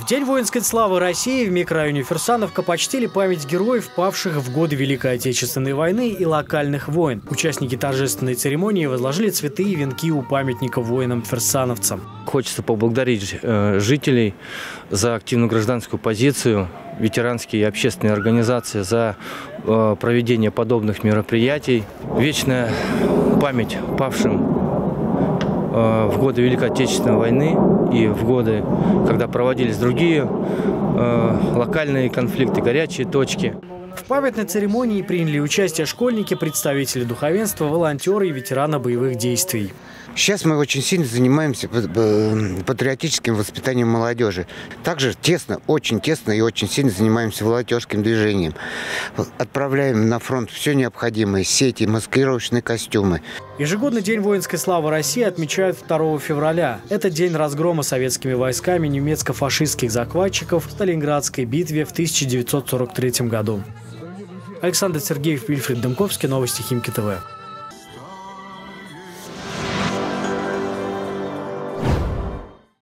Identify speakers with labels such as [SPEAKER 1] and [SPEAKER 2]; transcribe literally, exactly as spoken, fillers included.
[SPEAKER 1] День воинской славы России в микрорайоне Фирсановка почтили память героев, павших в годы Великой Отечественной войны и локальных войн. Участники торжественной церемонии возложили цветы и венки у памятника воинам-фирсановцам.
[SPEAKER 2] Хочется поблагодарить э, жителей за активную гражданскую позицию, ветеранские и общественные организации за э, проведение подобных мероприятий. Вечная память павшим в годы Великой Отечественной войны и в годы, когда проводились другие э, локальные конфликты, горячие точки.
[SPEAKER 1] В памятной церемонии приняли участие школьники, представители духовенства, волонтеры и ветераны боевых действий.
[SPEAKER 3] Сейчас мы очень сильно занимаемся патриотическим воспитанием молодежи. Также тесно, очень тесно и очень сильно занимаемся волонтерским движением. Отправляем на фронт все необходимое: сети, маскировочные костюмы.
[SPEAKER 1] Ежегодный День воинской славы России отмечают второго февраля. Это день разгрома советскими войсками немецко-фашистских захватчиков в Сталинградской битве в тысяча девятьсот сорок третьем году. Александр Сергеев, Вильфред Дымковский, новости Химки ТВ.